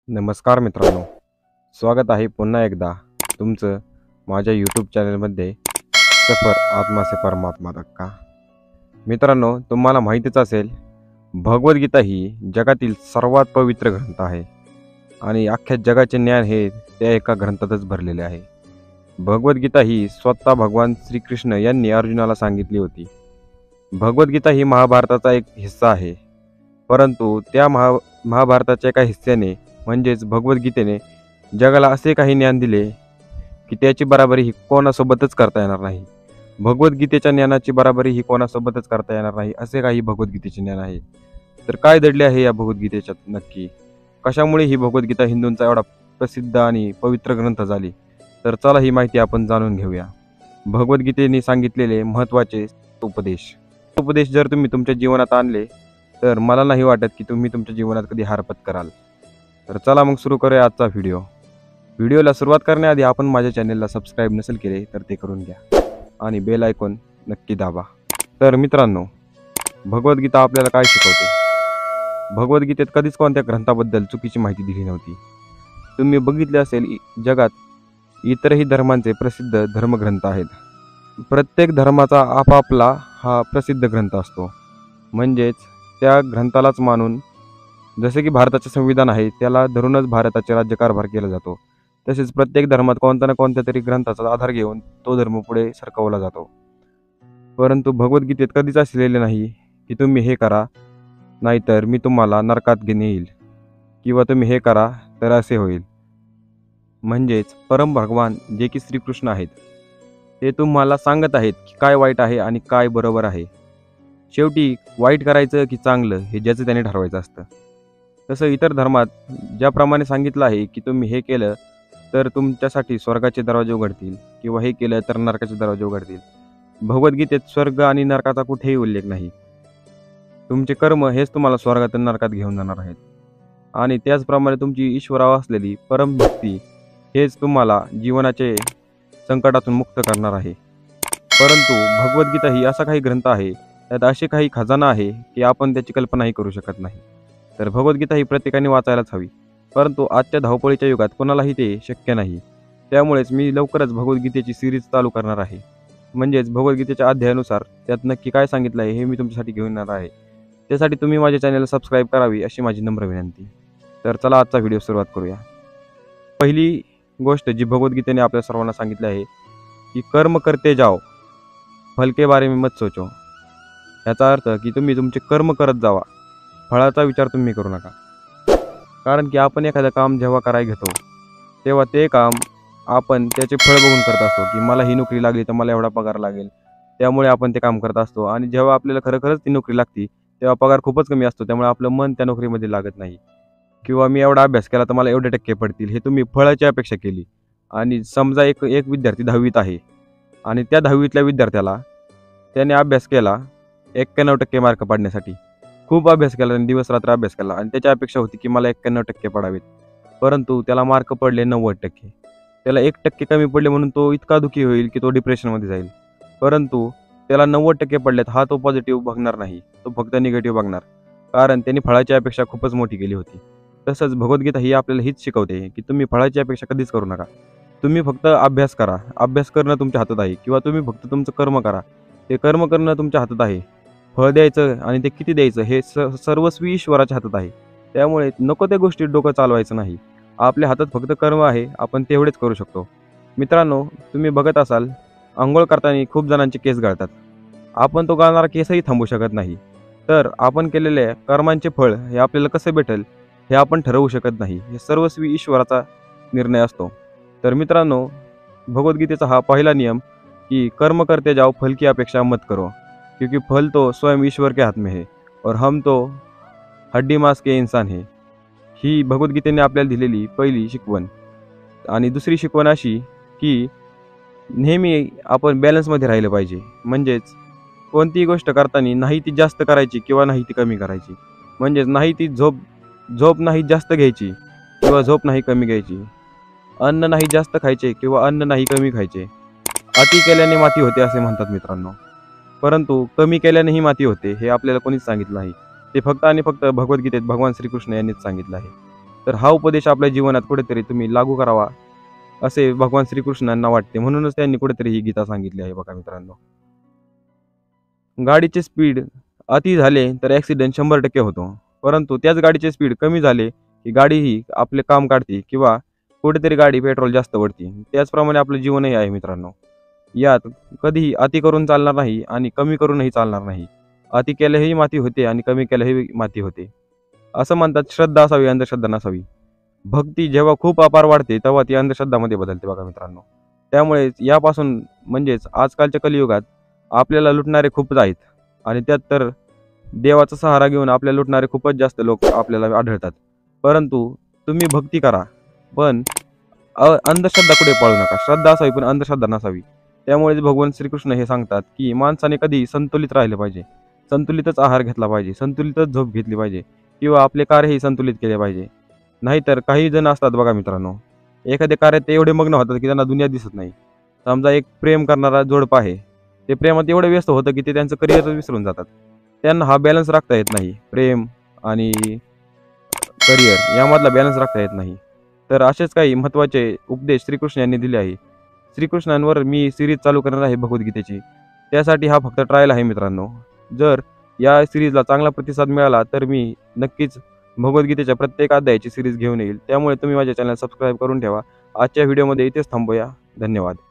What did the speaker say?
नमस्कार मित्रांनो, स्वागत आहे पुन्हा एकदा तुमचं माझ्या यूट्यूब चॅनलमध्ये सफर आत्मा से परमात्मा तक का. मित्रांनो, तुम्हाला माहितीच असेल, भगवद्गीता ही जगातील सर्वात पवित्र ग्रंथ आहे आणि अख्ख्या जगाचे ज्ञान हे त्या एका ग्रंथातच भरलेले आहे. भगवद्गीता ही स्वतः भगवान श्रीकृष्ण यांनी अर्जुनाला सांगितली होती. भगवद्गीता ही महाभारताचा एक हिस्सा आहे, परंतु त्या महाभारताच्या एका हिस्स्याने म्हणजेच भगवद्गीतेने जगाला असे काही ज्ञान दिले की त्याची बराबरी ही कोणासोबतच करता येणार नाही. भगवद्गीतेच्या ज्ञानाची बराबरी ही कोणासोबतच करता येणार नाही, असे काही भगवद्गीतेचे ज्ञान आहे. तर काय दडले आहे या भगवद्गीतेच्यात नक्की? कशामुळे ही भगवद्गीता हिंदूंचा एवढा प्रसिद्ध आणि पवित्र ग्रंथ झाली? तर चला ही माहिती आपण जाणून घेऊया. भगवद्गीतेने सांगितलेले महत्त्वाचे उपदेश जर तुम्ही तुमच्या जीवनात आणले तर मला नाही वाटत की तुम्ही तुमच्या जीवनात कधी हार पत्कराल. तर चला मग सुरू करूया आजचा व्हिडिओला सुरुवात करण्याआधी आपण माझ्या चॅनलला सबस्क्राईब नसेल केले तर ते करून घ्या आणि बेल आयकॉन नक्की दाबा. तर मित्रांनो, भगवद्गीता आपल्याला काय शिकवते? भगवद्गीतेत कधीच कोणत्या ग्रंथाबद्दल चुकीची माहिती दिली नव्हती. तुम्ही बघितले असेल, जगात इतरही धर्मांचे प्रसिद्ध धर्मग्रंथ आहेत. प्रत्येक धर्माचा आपापला हा प्रसिद्ध ग्रंथ असतो, म्हणजेच त्या ग्रंथालाच मानून, जसे की भारताचे संविधान आहे त्याला धरूनच भारताचे राज्यकारभार केला जातो, तसेच प्रत्येक धर्मात कोणत्या ना कोणत्या तरी ग्रंथाचा आधार घेऊन तो धर्म पुढे सरकवला जातो. परंतु भगवद्गीतेत कधीच असलेले नाही की तुम्ही हे करा नाहीतर मी तुम्हाला नरकात नेईल, किंवा तुम्ही हे करा तर असे होईल. म्हणजेच परम भगवान जे की श्रीकृष्ण आहेत ते तुम्हाला सांगत आहेत की काय वाईट आहे आणि काय बरोबर आहे. शेवटी वाईट करायचं की चांगलं हे ज्याचं त्याने ठरवायचं असतं. तसं इतर धर्मात ज्याप्रमाणे सांगितलं आहे की तुम्ही हे केलं तर तुमच्यासाठी स्वर्गाचे दरवाजे उघडतील, किंवा हे केलं तर नरकाचे दरवाजे उघडतील, भगवद्गीतेत स्वर्ग आणि नरकाचा कुठेही उल्लेख नाही. तुमचे कर्म हेच तुम्हाला स्वर्गातून नरकात घेऊन जाणार आहेत, आणि त्याचप्रमाणे तुमची ईश्वरावर असलेली परमभक्ती हेच तुम्हाला जीवनाचे संकटातून मुक्त करणार आहे. परंतु भगवद्गीता ही असा काही ग्रंथ आहे, त्यात असे काही खजाना आहे की आपण त्याची कल्पनाही करू शकत नाही. तर भगवद्गीता ही प्रत्येकाने वाचायलाच हवी, परंतु आजच्या धावपळीच्या युगात कोणालाही ते शक्य नाही. त्यामुळेच मी लवकरच भगवद्गीतेची सिरीज चालू करणार आहे. म्हणजेच भगवद्गीतेच्या अध्यायानुसार त्यात नक्की काय सांगितलं आहे हे मी तुमच्यासाठी घेऊन येणार आहे. त्यासाठी तुम्ही माझ्या चॅनलला सबस्क्राईब करावी अशी माझी नम्र विनंती. तर चला आजचा व्हिडिओ सुरुवात करूया. पहिली गोष्ट जी भगवद्गीतेने आपल्या सर्वांना सांगितली आहे की कर्म करते जाओ, फल के बारे में मत सोचो. याचा अर्थ की तुम्ही तुमचे कर्म करत जावा, फळाचा विचार तुम्ही करू नका. कारण की आपण एखादं काम जेव्हा करायला घेतो तेव्हा ते काम आपण त्याचे फळ बघून करत असतो की मला ही नोकरी लागली तर मला एवढा पगार लागेल, त्यामुळे आपण ते काम करत असतो. आणि जेव्हा आपल्याला खरंच ती नोकरी लागती तेव्हा पगार खूपच कमी असतो, त्यामुळे आपलं मन त्या नोकरीमध्ये लागत नाही. किंवा मी एवढा अभ्यास केला तर मला एवढे टक्के पडतील, हे तुम्ही फळाची अपेक्षा केली. आणि समजा एक विद्यार्थी 10वीत आहे आणि त्या 10वीतल्या विद्यार्थ्याला त्याने अभ्यास केला 91% मार्क पाडण्यासाठी, खूप अभ्यास केला, आणि दिवस रात्र अभ्यास केला, आणि त्याची अपेक्षा होती की मला 91% पडावेत, परंतु त्याला मार्क पडले 90%. त्याला 1% कमी पडले म्हणून तो इतका दुःखी होईल की तो डिप्रेशनमध्ये जाईल. परंतु त्याला 90% पडलेत हा तो पॉझिटिव्ह बघणार नाही, तो फक्त निगेटिव्ह बघणार, कारण त्यांनी फळाची अपेक्षा खूपच मोठी केली होती. तसंच भगवद्गीता ही आपल्याला हीच शिकवते की तुम्ही फळाची अपेक्षा कधीच करू नका. तुम्ही फक्त अभ्यास करा, अभ्यास करणं तुमच्या हातात आहे, किंवा तुम्ही फक्त तुमचं कर्म करा, ते कर्म करणं तुमच्या हातात आहे. फळ द्यायचं आणि ते किती द्यायचं हे सर्वस्वी ईश्वराच्या हातात आहे. त्यामुळे नको त्या गोष्टीत डोकं चालवायचं नाही. आपल्या हातात फक्त कर्म आहे, आपण तेवढेच करू शकतो. मित्रांनो, तुम्ही बघत असाल, अंघोळ करताना खूप जणांचे केस गळतात. आपण तो गळणारा केसही थांबवू शकत नाही. तर आपण केलेल्या कर्मांचे फळ हे आपल्याला कसं भेटेल हे आपण ठरवू शकत नाही. हे सर्वस्वी ईश्वराचा निर्णय असतो. तर मित्रांनो, भगवद्गीतेचा हा पहिला नियम की कर्म करते जाओ, फल की अपेक्षा मत करो, क्योंकि फल तो स्वयं ईश्वर के हाथ में है और हम तो हड्डी मांस के इंसान है. ही भगवद्गीतेने आपल्याला दिलेली पहिली शिकवण. आणि दुसरी शिकवण अशी की नेहमी आपण बॅलन्समध्ये राहिलं पाहिजे. म्हणजेच कोणतीही गोष्ट करताना नाही ती जास्त करायची किंवा नाही ती कमी करायची. म्हणजेच नाही ती झोप नाही जास्त घ्यायची किंवा झोप नाही कमी घ्यायची. अन्न नाही जास्त खायचे किंवा अन्न नाही कमी खायचे. अति केल्याने माती होते असे म्हणतात मित्रांनो, परंतु कमी केल्यानेही माती होते हे आपल्याला कोणीच सांगितलं नाही. ते फक्त आणि फक्त भगवद्गीतेत भगवान श्रीकृष्ण यांनीच सांगितलं आहे. तर हा उपदेश आपल्या जीवनात कुठेतरी तुम्ही लागू करावा असे भगवान श्रीकृष्णांना वाटते. म्हणूनच त्यांनी कुठेतरी ही गीता सांगितली आहे बघा मित्रांनो. गाडीचे स्पीड अति झाले तर ॲक्सिडेंट 100% होतो. परंतु त्याच गाडीचे स्पीड कमी झाले की गाडी ही आपले काम काढते किंवा कुठेतरी गाडी पेट्रोल जास्त ओढते. त्याचप्रमाणे आपलं जीवनही आहे मित्रांनो. यात कधीही अति करून चालणार नाही आणि कमी करूनही चालणार नाही. अति केल्याही माती होते आणि कमी केल्याही माती होते. असं म्हणतात, श्रद्धा असावी, अंधश्रद्धा नसावी. भक्ती जेव्हा खूप अपार वाढते तेव्हा ती अंधश्रद्धामध्ये बदलते बघा मित्रांनो. त्यामुळे यापासून म्हणजेच आजकालच्या कलियुगात आपल्याला लुटणारे खूपच आहेत आणि त्यात तर देवाचा सहारा घेऊन आपल्याला लुटणारे खूपच जास्त लोक आपल्याला आढळतात. परंतु तुम्ही भक्ती करा, पण अंधश्रद्धा कुठे पाळू नका. श्रद्धा असावी पण अंधश्रद्धा नसावी. त्यामुळेच भगवान श्रीकृष्ण हे सांगतात की माणसाने कधी संतुलित राहिले पाहिजे, संतुलितच आहार घेतला पाहिजे, संतुलितच झोप घेतली पाहिजे किंवा आपले कार्यही संतुलित केले पाहिजे. नाहीतर काही जण असतात बघा मित्रांनो, एखाद्या कार्यात ते एवढे मग्न होतात की त्यांना दुनिया दिसत नाही. समजा एक प्रेम करणारा जोडपं आहे, ते प्रेमात एवढं व्यस्त होतं की ते त्यांचं करिअरच विसरून जातात. त्यांना हा बॅलन्स राखता येत नाही, प्रेम आणि करिअर यामधला बॅलन्स राखता येत नाही. तर असेच काही महत्त्वाचे उपदेश श्रीकृष्ण यांनी दिले आहे. श्रीकृष्णांवर मी सिरीज चालू करणार आहे भगवद्गीतेची. त्यासाठी हा फक्त ट्रायल आहे मित्रांनो. जर या सिरीजला चांगला प्रतिसाद मिळाला तर मी नक्कीच भगवद्गीतेच्या प्रत्येक अध्यायाची सिरीज घेऊन येईल. त्यामुळे तुम्ही माझ्या चॅनल सबस्क्राईब करून ठेवा. आजच्या व्हिडिओमध्ये इथेच थांबूया. धन्यवाद.